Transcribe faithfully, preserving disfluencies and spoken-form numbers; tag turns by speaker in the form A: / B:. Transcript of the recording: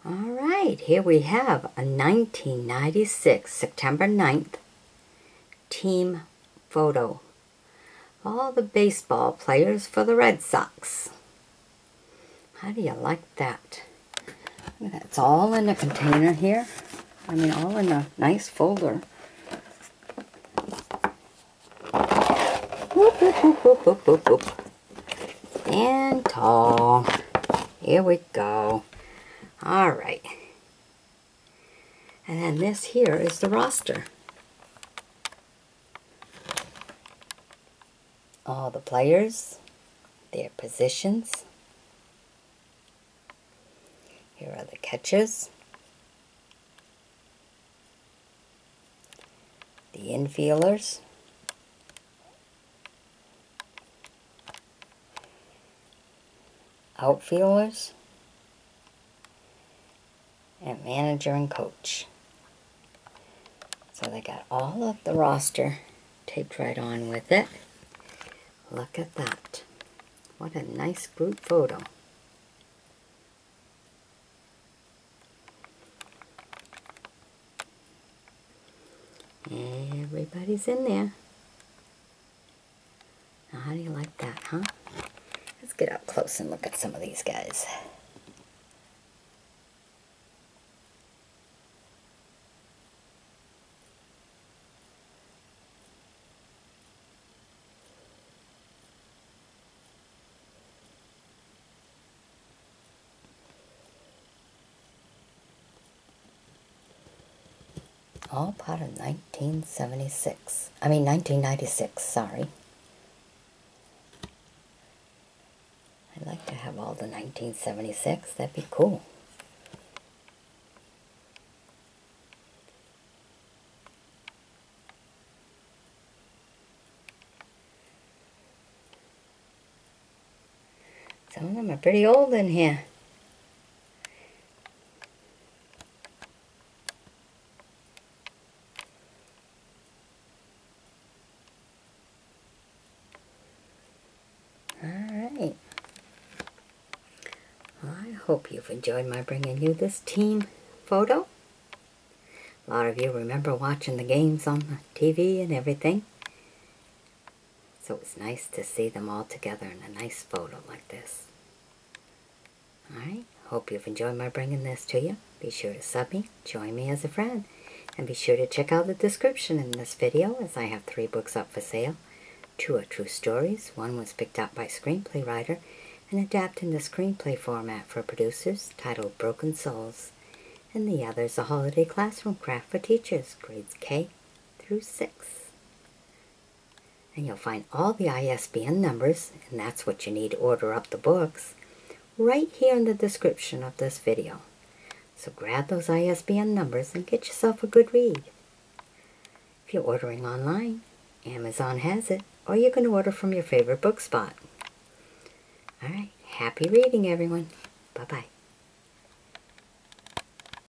A: All right, here we have a nineteen ninety-six, September ninth, team photo. All the baseball players for the Red Sox. How do you like that? Look at that. It's all in a container here. I mean, all in a nice folder. Whoop, whoop, whoop, whoop, whoop, whoop, whoop. Stand tall. Here we go. All right. And then this here is the roster. All the players, their positions. Here are the catchers, the infielders, outfielders, and manager and coach. So they got all of the roster taped right on with it. Look at that. What a nice group photo. Everybody's in there. Now, how do you like that, huh? Let's get up close and look at some of these guys. All part of nineteen seventy-six. I mean nineteen ninety-six, sorry. I'd like to have all the nineteen seventy-six. That'd be cool. Some of them are pretty old in here. Alright. Well, I hope you've enjoyed my bringing you this team photo. A lot of you remember watching the games on the T V and everything. So it's nice to see them all together in a nice photo like this. Alright, hope you've enjoyed my bringing this to you. Be sure to sub me, join me as a friend, and be sure to check out the description in this video as I have three books up for sale. Two are true stories. One was picked up by a screenplay writer and adapted in the screenplay format for producers, titled Broken Souls. And the other is a holiday classroom craft for teachers, grades K through six. And you'll find all the I S B N numbers, and that's what you need to order up the books, right here in the description of this video. So grab those I S B N numbers and get yourself a good read. If you're ordering online, Amazon has it, or you can order from your favorite book spot. Alright, happy reading everyone. Bye-bye.